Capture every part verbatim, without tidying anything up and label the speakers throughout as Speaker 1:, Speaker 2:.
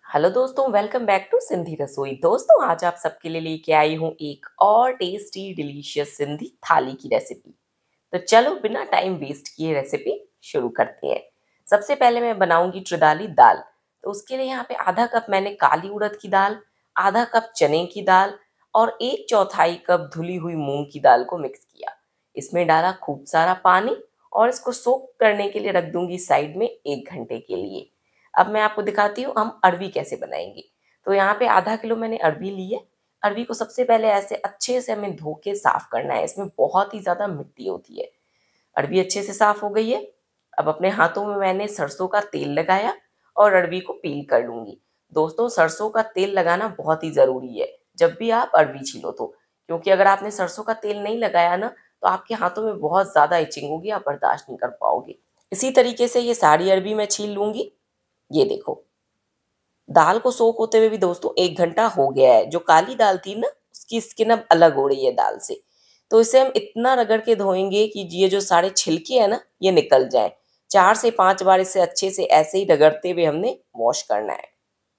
Speaker 1: Hello दोस्तों, welcome back to Sindhi रसोई। दोस्तों, आज आप सबके लिए लेके आई हूँ एक और टेस्टी डिलीशियस सिंधी थाली की रेसिपी। तो चलो बिना टाइम वेस्ट किए रेसिपी शुरू करते हैं। सबसे पहले मैं बनाऊंगी त्रिदाली दाल। तो उसके लिए यहाँ पे आधा कप मैंने काली उड़द की दाल, आधा कप चने की दाल और एक चौथाई कप धुली हुई मूंग की दाल को मिक्स किया। इसमें डाला खूब सारा पानी और इसको सोक करने के लिए रख दूंगी साइड में एक घंटे के लिए। अब मैं आपको दिखाती हूँ हम अरवी कैसे बनाएंगे। तो यहाँ पे आधा किलो मैंने अरवी ली है। अरवी को सबसे पहले ऐसे अच्छे से हमें धो के साफ करना है, इसमें बहुत ही ज़्यादा मिट्टी होती है। अरवी अच्छे से साफ हो गई है। अब अपने हाथों में मैंने सरसों का तेल लगाया और अरवी को पील कर लूंगी। दोस्तों, सरसों का तेल लगाना बहुत ही ज़रूरी है जब भी आप अरवी छीलो तो, क्योंकि अगर आपने सरसों का तेल नहीं लगाया ना तो आपके हाथों में बहुत ज़्यादा इचिंग होगी, आप बर्दाश्त नहीं कर पाओगे। इसी तरीके से ये सारी अरवी मैं छील लूंगी। ये देखो, दाल को सोख होते हुए भी दोस्तों एक घंटा हो गया है। जो काली दाल थी ना, उसकी स्किन अब अलग हो रही है दाल से। तो इसे हम इतना रगड़ के धोएंगे कि ये जो सारे छिलके हैं ना, ये निकल जाए। चार से पांच बार इसे अच्छे से ऐसे ही रगड़ते हुए हमने वॉश करना है।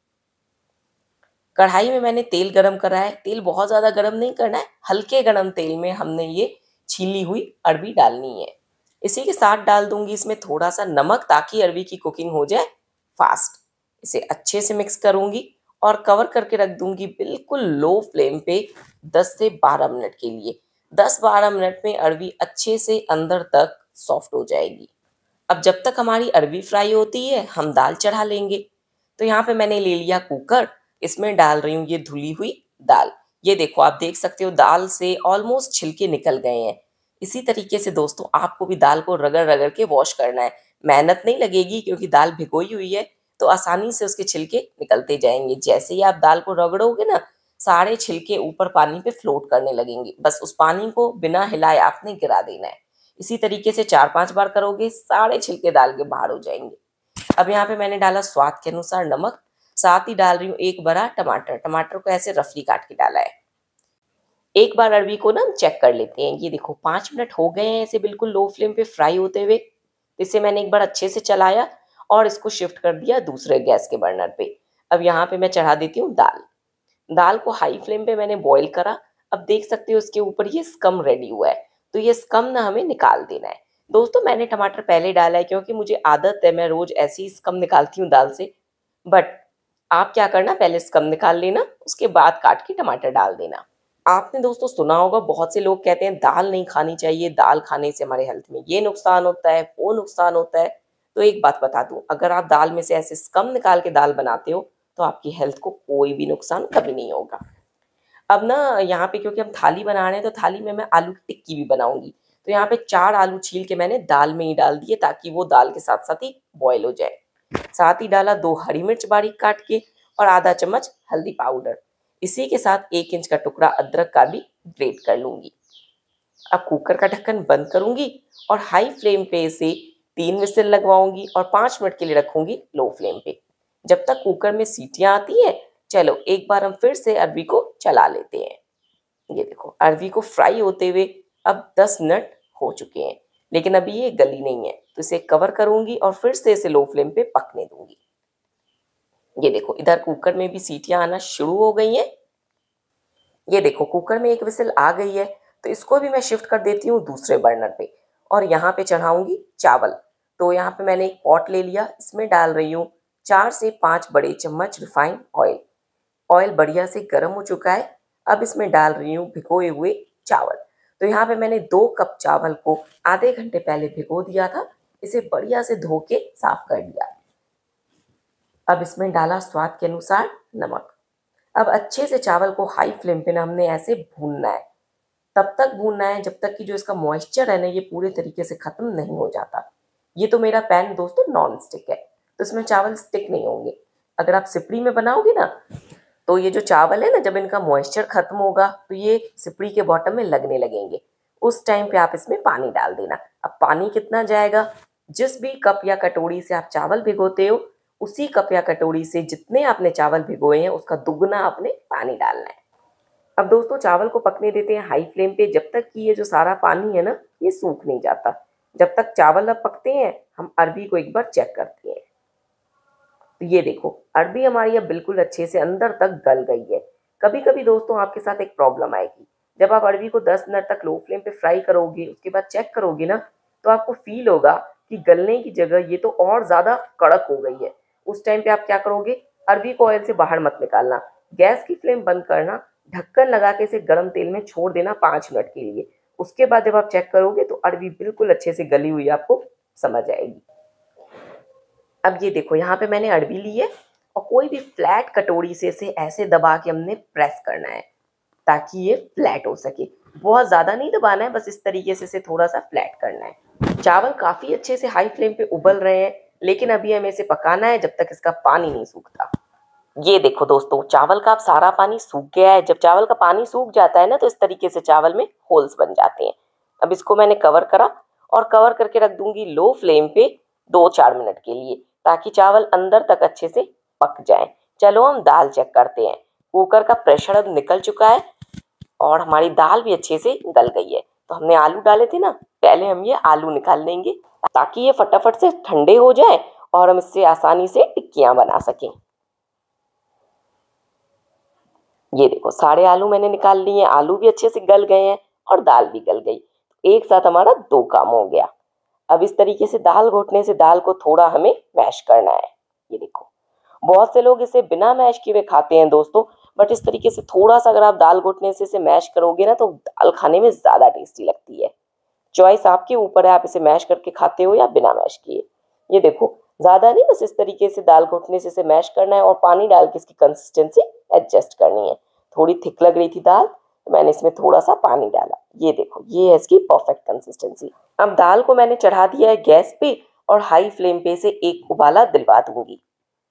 Speaker 1: कढ़ाई में मैंने तेल गरम करा है। तेल बहुत ज़्यादा गरम नहीं करना है, हल्के गरम तेल में हमने ये छीली हुई अरवी डालनी है। इसी के साथ डाल दूंगी इसमें थोड़ा सा नमक, ताकि अरवी की कुकिंग हो जाए फास्ट। इसे अच्छे से मिक्स करूंगी और कवर करके रख दूंगी बिल्कुल लो फ्लेम पे दस से बारह मिनट के लिए। दस बारह मिनट में अरवी अच्छे से अंदर तक सॉफ्ट हो जाएगी। अब जब तक हमारी अरवी फ्राई होती है हम दाल चढ़ा लेंगे। तो यहाँ पे मैंने ले लिया कुकर। इसमें डाल रही हूँ ये धुली हुई दाल। ये देखो, आप देख सकते हो दाल से ऑलमोस्ट छिलके निकल गए हैं। इसी तरीके से दोस्तों आपको भी दाल को रगड़ रगड़ के वॉश करना है। मेहनत नहीं लगेगी क्योंकि दाल भिगोई हुई है, तो आसानी से उसके छिलके निकलते जाएंगे। जैसे ही आप दाल को रगड़ोगे ना, सारे छिलके ऊपर पानी पे फ्लोट करने लगेंगे। बस उस पानी को बिना हिलाए आपने गिरा देना है। इसी तरीके से चार पांच बार करोगे, सारे छिलके दाल के बाहर हो जाएंगे। अब यहाँ पे मैंने डाला स्वाद के अनुसार नमक। साथ ही डाल रही हूँ एक बड़ा टमाटर। टमाटर को ऐसे रफली काट के डाला है। एक बार अरवी को ना हम चेक कर लेते हैं। ये देखो, पाँच मिनट हो गए हैं इसे बिल्कुल लो फ्लेम पे फ्राई होते हुए। इसे मैंने एक बार अच्छे से चलाया और इसको शिफ्ट कर दिया दूसरे गैस के बर्नर पे। अब यहाँ पे मैं चढ़ा देती हूँ दाल। दाल को हाई फ्लेम पे मैंने बॉईल करा। अब देख सकते हो इसके ऊपर ये स्कम रेडी हुआ है। तो ये स्कम ना हमें निकाल देना है। दोस्तों, मैंने टमाटर पहले डाला है क्योंकि मुझे आदत है, मैं रोज ऐसे ही स्कम निकालती हूँ दाल से। बट आप क्या करना, पहले स्कम निकाल लेना, उसके बाद काट के टमाटर डाल देना। आपने दोस्तों सुना होगा, बहुत से लोग कहते हैं दाल नहीं खानी चाहिए, दाल खाने से हमारे हेल्थ में ये नुकसान होता है, वो नुकसान होता है। तो एक बात बता दूं, अगर आप दाल में से ऐसे स्कम निकाल के दाल बनाते हो तो आपकी हेल्थ को कोई भी नुकसान कभी नहीं होगा। अब ना यहाँ पे क्योंकि हम थाली बना रहे हैं तो थाली में मैं आलू की टिक्की भी बनाऊंगी। तो यहाँ पे चार आलू छील के मैंने दाल में ही डाल दिए, ताकि वो दाल के साथ साथ ही बॉयल हो जाए। साथ ही डाला दो हरी मिर्च बारीक काट के और आधा चम्मच हल्दी पाउडर। इसी के साथ एक इंच का टुकड़ा अदरक का भी ग्रेट कर लूंगी। अब कुकर का ढक्कन बंद करूंगी और हाई फ्लेम पे इसे तीन विसिल लगवाऊंगी और पाँच मिनट के लिए रखूंगी लो फ्लेम पे, जब तक कुकर में सीटियां आती हैं। चलो एक बार हम फिर से अरवी को चला लेते हैं। ये देखो, अरवी को फ्राई होते हुए अब दस मिनट हो चुके हैं, लेकिन अभी ये गली नहीं है। तो इसे कवर करूंगी और फिर से इसे लो फ्लेम पे पकने दूंगी। ये देखो, इधर कुकर में भी सीटियां आना शुरू हो गई हैं। ये देखो, कुकर में एक विसिल आ गई है। तो इसको भी मैं शिफ्ट कर देती हूँ दूसरे बर्नर पे और यहाँ पे चढ़ाऊंगी चावल। तो यहाँ पे मैंने एक पॉट ले लिया, इसमें डाल रही हूँ चार से पाँच बड़े चम्मच रिफाइंड ऑयल। ऑयल बढ़िया से गर्म हो चुका है। अब इसमें डाल रही हूँ भिगोए हुए चावल। तो यहाँ पे मैंने दो कप चावल को आधे घंटे पहले भिगो दिया था। इसे बढ़िया से धो के साफ कर लिया। अब इसमें डाला स्वाद के अनुसार नमक। अब अच्छे से चावल को हाई फ्लेम पे ना हमने ऐसे भूनना है। तब तक भूनना है जब तक कि जो इसका मॉइस्चर है ना, ये पूरे तरीके से खत्म नहीं हो जाता। ये तो मेरा पैन दोस्तों नॉन स्टिक है, तो इसमें चावल स्टिक नहीं होंगे। अगर आप सिपड़ी में बनाओगे ना, तो ये जो चावल है ना, जब इनका मॉइस्चर खत्म होगा तो ये सिपड़ी के बॉटम में लगने लगेंगे। उस टाइम पे आप इसमें पानी डाल देना। अब पानी कितना जाएगा, जिस भी कप या कटोरी से आप चावल भिगोते हो, उसी कप या कटोरी से जितने आपने चावल भिगोए हैं उसका दुगना आपने पानी डालना है। अब दोस्तों, चावल को पकने देते हैं हाई फ्लेम पे, जब तक कि ये जो सारा पानी है ना, ये सूख नहीं जाता। जब तक चावल अब पकते हैं हम अरबी को एक बार चेक करते हैं। तो ये देखो अरबी हमारी अब बिल्कुल अच्छे से अंदर तक गल गई है। कभी कभी दोस्तों आपके साथ एक प्रॉब्लम आएगी, जब आप अरबी को दस मिनट तक लो फ्लेम पे फ्राई करोगे, उसके बाद चेक करोगे ना, तो आपको फील होगा कि गलने की जगह ये तो और ज़्यादा कड़क हो गई है। उस टाइम पे आप क्या करोगे, अरबी को ऑयल से बाहर मत निकालना, गैस की फ्लेम बंद करना, ढक्कन लगा के इसे गर्म तेल में छोड़ देना पाँच मिनट के लिए। उसके बाद जब आप चेक करोगे तो अरबी बिल्कुल अच्छे से गली हुई आपको समझ आएगी। अब ये देखो यहाँ पे मैंने अरबी ली है और कोई भी फ्लैट कटोरी से इसे ऐसे दबा के हमने प्रेस करना है ताकि ये फ्लैट हो सके। बहुत ज़्यादा नहीं दबाना है, बस इस तरीके से इसे थोड़ा सा फ्लैट करना है। चावल काफ़ी अच्छे से हाई फ्लेम पे उबल रहे हैं, लेकिन अभी हमें इसे पकाना है जब तक इसका पानी नहीं सूखता। ये देखो दोस्तों चावल का अब सारा पानी सूख गया है। जब चावल का पानी सूख जाता है ना, तो इस तरीके से चावल में होल्स बन जाते हैं। अब इसको मैंने कवर करा और कवर करके रख दूंगी लो फ्लेम पे दो चार मिनट के लिए, ताकि चावल अंदर तक अच्छे से पक जाए। चलो हम दाल चेक करते हैं। कुकर का प्रेशर अब निकल चुका है और हमारी दाल भी अच्छे से गल गई है। तो हमने आलू डाले थे ना, पहले हम ये आलू निकाल लेंगे ताकि ये फटाफट से ठंडे हो जाए और हम इससे आसानी से टिक्कियाँ बना सकें। ये देखो सारे आलू मैंने निकाल लिए हैं, आलू भी अच्छे से गल गए हैं और दाल भी गल गई। एक साथ हमारा दो काम हो गया। अब इस तरीके से दाल घोटने से दाल को थोड़ा हमें मैश करना है। ये देखो बहुत से लोग इसे बिना मैश किए हुए खाते हैं दोस्तों, बट इस तरीके से थोड़ा सा अगर आप दाल घोटने से इसे मैश करोगे ना, तो दाल खाने में ज़्यादा टेस्टी लगती है। चॉइस आपके ऊपर है, आप इसे मैश करके खाते हो या बिना मैश किए। ये देखो ज़्यादा नहीं, बस इस तरीके से दाल घोटने से इसे मैश करना है और पानी डाल के इसकी कंसिस्टेंसी एडजस्ट करनी है। थोड़ी थिक लग रही थी दाल, तो मैंने इसमें थोड़ा सा पानी डाला। ये देखो ये है इसकी परफेक्ट कंसिस्टेंसी। अब दाल को मैंने चढ़ा दिया है गैस पे और हाई फ्लेम पे से एक उबाला दिलवा दूंगी।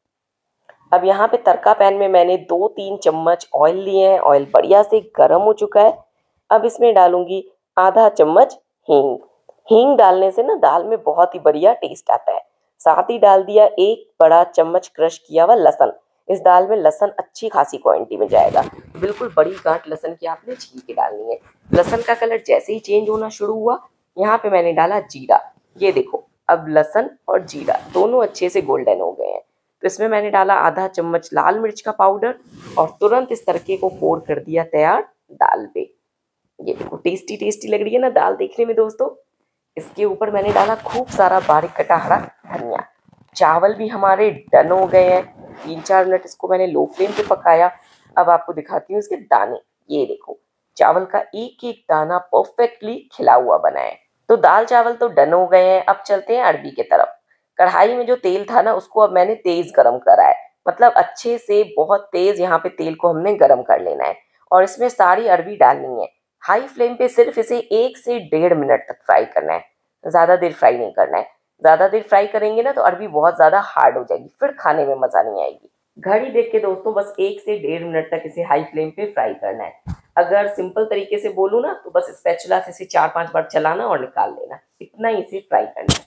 Speaker 1: अब यहाँ पे तड़का पैन में मैंने दो तीन चम्मच ऑयल लिए हैं। ऑयल बढ़िया से गर्म हो चुका है। अब इसमें डालूंगी आधा चम्मच हींग। हींग डालने से ना दाल में बहुत ही बढ़िया टेस्ट आता है। साथ ही डाल दिया एक बड़ा चम्मच क्रश किया हुआ लहसुन। इस दाल में लहसुन अच्छी खासी क्वांटिटी में जाएगा। बिल्कुल बड़ी गांठ लहसुन की आपने छील के डालनी है। लहसुन का कलर जैसे ही चेंज होना शुरू हुआ, यहाँ पे मैंने डाला जीरा। ये देखो अब लहसुन और जीरा दोनों अच्छे से गोल्डन हो गए हैं। तो इसमें मैंने डाला आधा चम्मच लाल मिर्च का पाउडर और तुरंत इस तड़के को फोड़ कर दिया तैयार दाल पे। ये देखो टेस्टी टेस्टी लग रही है ना दाल देखने में दोस्तों। इसके ऊपर मैंने डाला खूब सारा बारीक कटा हरा धनिया। चावल भी हमारे डन हो गए हैं। तीन चार मिनट इसको मैंने लो फ्लेम पे पकाया। अब आपको दिखाती हूँ इसके दाने। ये देखो चावल का एक एक दाना परफेक्टली खिला हुआ बना है। तो दाल चावल तो डन हो गए हैं। अब चलते हैं अरबी की तरफ। कढ़ाई में जो तेल था ना, उसको अब मैंने तेज गरम करा है, मतलब अच्छे से बहुत तेज यहाँ पे तेल को हमने गरम कर लेना है और इसमें सारी अरबी डालनी है। हाई फ्लेम पे सिर्फ इसे एक से डेढ़ मिनट तक फ्राई करना है, ज़्यादा देर फ्राई नहीं करना है। ज़्यादा देर फ्राई करेंगे ना तो अरबी बहुत ज़्यादा हार्ड हो जाएगी, फिर खाने में मज़ा नहीं आएगी। घड़ी देख के दोस्तों बस एक से डेढ़ मिनट तक इसे हाई फ्लेम पे फ्राई करना है। अगर सिंपल तरीके से बोलूँ ना, तो बस स्पैचुला से इसे चार पांच बार चलाना और निकाल लेना, इतना ही इसे फ्राई करना है।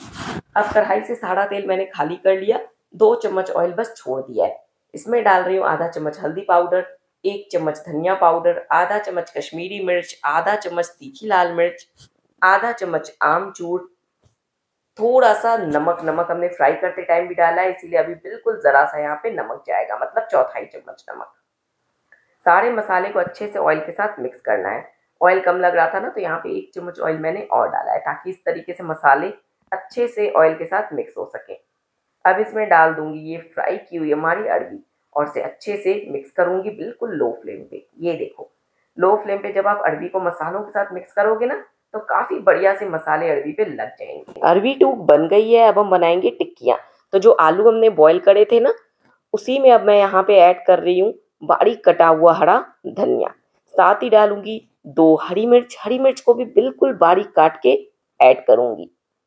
Speaker 1: अब कढ़ाई से सारा तेल मैंने खाली कर लिया। दो चम्मच ऑयल बस छोड़ दिया है। इसमें डाल रही हूँ आधा चम्मच हल्दी पाउडर, एक चम्मच धनिया पाउडर, आधा चम्मच कश्मीरी मिर्च, आधा चम्मच तीखी लाल मिर्च, आधा चम्मच आमचूर, थोड़ा सा नमक। नमक हमने फ्राई करते टाइम भी डाला है, इसीलिए अभी बिल्कुल जरा सा यहाँ पे नमक जाएगा, मतलब चौथाई चम्मच नमक। सारे मसाले को अच्छे से ऑयल के साथ मिक्स करना है। ऑयल कम लग रहा था ना, तो यहाँ पे एक चम्मच ऑयल मैंने और डाला है ताकि इस तरीके से मसाले अच्छे से ऑयल के साथ मिक्स हो सके। अब इसमें डाल दूंगी ये फ्राई की हुई हमारी अरबी और इसे अच्छे से मिक्स करूंगी बिल्कुल लो फ्लेम पे। ये देखो लो फ्लेम पे जब आप अरबी को मसालों के साथ मिक्स करोगे ना, तो काफ़ी बढ़िया से मसाले अरबी पे लग जाएंगे। अरबी टूक बन गई है। अब हम बनाएंगे टिक्कियाँ। तो जो आलू हमने बॉईल करे थे ना, उसी में अब मैं यहाँ पे ऐड कर रही हूँ बारीक कटा हुआ हरा धनिया। साथ ही डालूंगी दो हरी मिर्च। हरी मिर्च को भी बिल्कुल बारीक काट के ऐड करूंगी।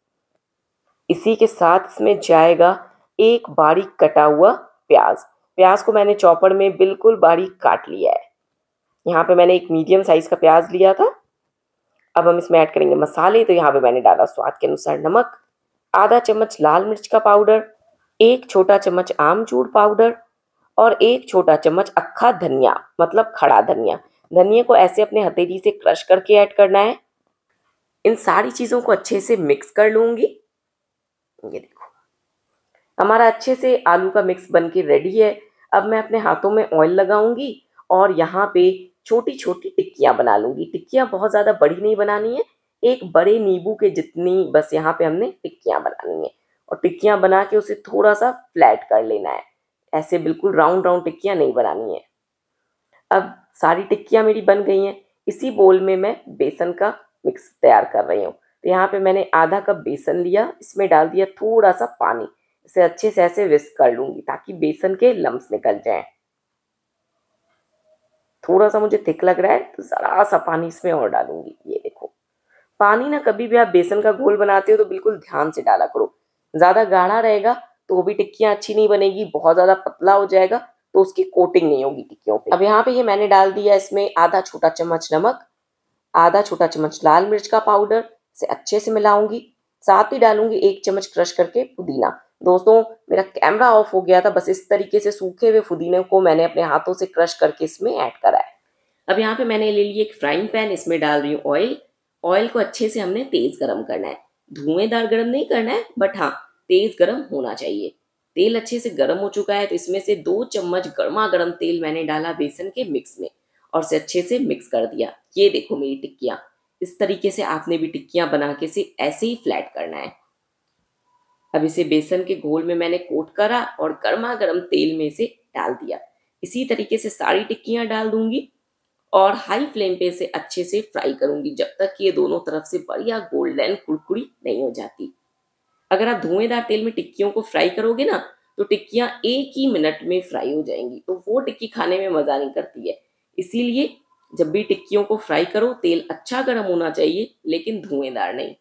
Speaker 1: इसी के साथ इसमें जाएगा एक बारीक कटा हुआ प्याज। प्याज को मैंने चॉपर में बिल्कुल बारीक काट लिया है। यहाँ पे मैंने एक मीडियम साइज का प्याज लिया था। अब हम इसमें ऐड करेंगे मसाले। तो यहाँ पे मैंने डाला स्वाद के अनुसार नमक, आधा चम्मच लाल मिर्च का पाउडर, एक छोटा चम्मच आमचूर पाउडर और एक छोटा चम्मच अक्खा धनिया, मतलब खड़ा धनिया। धनिया को ऐसे अपने हथेली से क्रश करके ऐड करना है। इन सारी चीज़ों को अच्छे से मिक्स कर लूँगी। ये देखो हमारा अच्छे से आलू का मिक्स बन के रेडी है। अब मैं अपने हाथों में ऑयल लगाऊंगी और यहाँ पे छोटी छोटी टिक्कियाँ बना लूंगी। टिक्कियाँ बहुत ज़्यादा बड़ी नहीं बनानी है, एक बड़े नींबू के जितनी बस यहाँ पे हमने टिक्कियाँ बनानी है। और टिक्कियाँ बना के उसे थोड़ा सा फ्लैट कर लेना है, ऐसे बिल्कुल राउंड राउंड टिक्कियाँ नहीं बनानी है। अब सारी टिक्कियाँ मेरी बन गई हैं। इसी बोल में मैं बेसन का मिक्स तैयार कर रही हूँ। तो यहाँ पे मैंने आधा कप बेसन लिया, इसमें डाल दिया थोड़ा सा पानी। इसे अच्छे से ऐसे विस्क कर लूंगी ताकि बेसन के लम्स निकल जाएं। थोड़ा सा मुझे थिक लग रहा है तो ज़रा सा पानी इसमें और डालूंगी। ये देखो, पानी ना कभी भी आप बेसन का घोल बनाते हो तो बिल्कुल ध्यान से डाला करो। ज़्यादा गाढ़ा रहेगा तो वो भी टिक्कियाँ अच्छी नहीं बनेगी, बहुत ज़्यादा पतला हो जाएगा तो उसकी कोटिंग नहीं होगी टिक्कियों पे। अब यहाँ पे ये मैंने डाल दिया इसमें आधा छोटा चम्मच नमक, आधा छोटा चम्मच लाल मिर्च का पाउडर। इसे अच्छे से मिलाऊंगी। साथ ही डालूंगी एक चम्मच क्रश करके पुदीना। दोस्तों मेरा कैमरा ऑफ हो गया था, बस इस तरीके से सूखे हुए पुदीने को मैंने अपने हाथों से क्रश करके इसमें ऐड करा है। अब यहाँ पे मैंने ले लिया एक फ्राइंग पैन, इसमें डाल रही हूँ ऑयल। ऑयल को अच्छे से हमने तेज गरम करना है, धुएंदार गरम नहीं करना है, बट हाँ तेज गरम होना चाहिए। तेल अच्छे से गरम हो चुका है तो इसमें से दो चम्मच गर्मा गर्म तेल मैंने डाला बेसन के मिक्स में और से अच्छे से मिक्स कर दिया। ये देखो मेरी टिक्कियाँ, इस तरीके से आपने भी टिक्कियाँ बना के से ऐसे ही फ्लैट करना है। अब इसे बेसन के घोल में मैंने कोट करा और गर्मा गर्म तेल में इसे डाल दिया। इसी तरीके से सारी टिक्कियाँ डाल दूंगी और हाई फ्लेम पे इसे अच्छे से फ्राई करूंगी जब तक कि ये दोनों तरफ से बढ़िया गोल्डन कुरकुरी नहीं हो जाती। अगर आप धुएंदार तेल में टिक्कियों को फ्राई करोगे ना तो टिक्कियाँ एक ही मिनट में फ्राई हो जाएंगी, तो वो टिक्की खाने में मज़ा नहीं करती है। इसीलिए जब भी टिक्कियों को फ्राई करो तेल अच्छा गर्म होना चाहिए, लेकिन धुएंदार नहीं।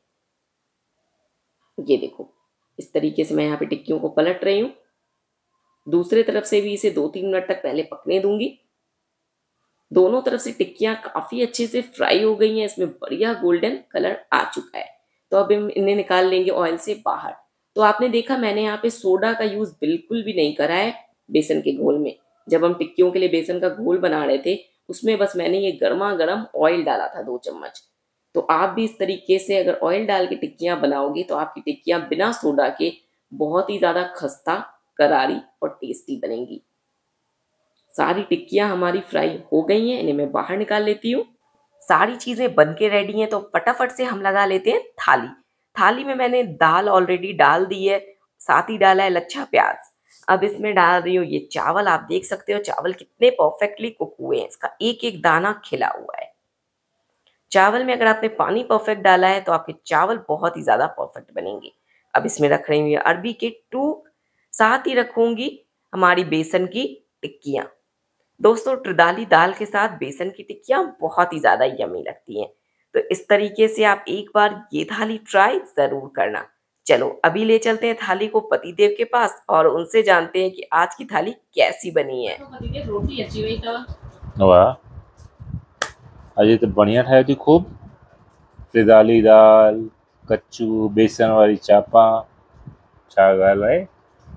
Speaker 1: ये देखो, इस तरीके से मैं यहाँ पे टिक्कियों को पलट रही हूँ। दूसरे तरफ से भी इसे दो तीन मिनट तक पहले पकने दूंगी। दोनों तरफ से टिक्कियाँ काफ़ी अच्छे से फ्राई हो गई हैं, इसमें बढ़िया गोल्डन कलर आ चुका है। तो अब हम इन्हें निकाल लेंगे ऑयल से बाहर। तो आपने देखा मैंने यहाँ पे सोडा का यूज़ बिल्कुल भी नहीं करा है बेसन के घोल में। जब हम टिक्कियों के लिए बेसन का घोल बना रहे थे उसमें बस मैंने ये गर्मा गर्म ऑयल डाला था दो चम्मच। तो आप भी इस तरीके से अगर ऑयल डाल के टिक्कियाँ बनाओगे तो आपकी टिक्कियाँ बिना सोडा के बहुत ही ज़्यादा खस्ता, करारी और टेस्टी बनेंगी। सारी टिक्कियाँ हमारी फ्राई हो गई हैं, इन्हें मैं बाहर निकाल लेती हूँ। सारी चीज़ें बन के रेडी हैं तो फटाफट से हम लगा लेते हैं थाली। थाली में मैंने दाल ऑलरेडी डाल दी है, साथ ही डाला है लच्छा प्याज। अब इसमें डाल रही हूँ ये चावल। आप देख सकते हो चावल कितने परफेक्टली कुक हुए हैं, इसका एक एक दाना खिला हुआ है। चावल में अगर आपने पानी परफेक्ट डाला है तो आपके चावल बहुत ही ज़्यादा परफेक्ट बनेंगे। अब इसमें रख रही हूँ ये अरबी के टूक, साथ ही रखूँगी हमारी बेसन की टिक्कियाँ। दोस्तों त्रिदाली दाल के साथ बेसन की टिक्कियाँ बहुत ही ज़्यादा यम्मी लगती हैं। तो इस तरीके से आप एक बार ये थाली ट्राई ज़रूर करना। चलो अभी ले चलते हैं थाली को पतिदेव के पास और उनसे जानते हैं कि आज की थाली कैसी बनी है। तो पतिदेव रोटी अच्छी हुई तो
Speaker 2: वाह, अजय तो बढ़िया ठाही थी खूब। त्रिदाली दाल, कच्चू, बेसन वाली चापा, छा ॻाल्हि आहे।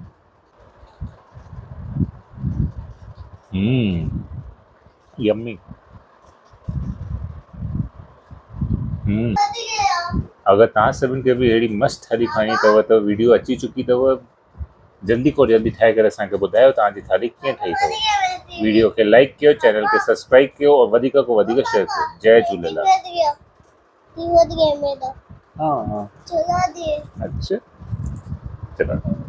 Speaker 2: हम्म यम्मी। हम्म अगर तव्हां सभिनि खे बि अहिड़ी मस्तु थाली खाइणी अथव त वीडियो अची चुकी अथव, जल्दी को जल्दी ठाहे करे असांखे ॿुधायो तव्हांजी थाली कीअं ठही अथव। वीडियो खे लाइक कयो, चैनल खे सब्सक्राइब कयो और वधीक को वधीक शेयर कयो। जय झूलेलाल। हाँ हाँ अच्छा चलो।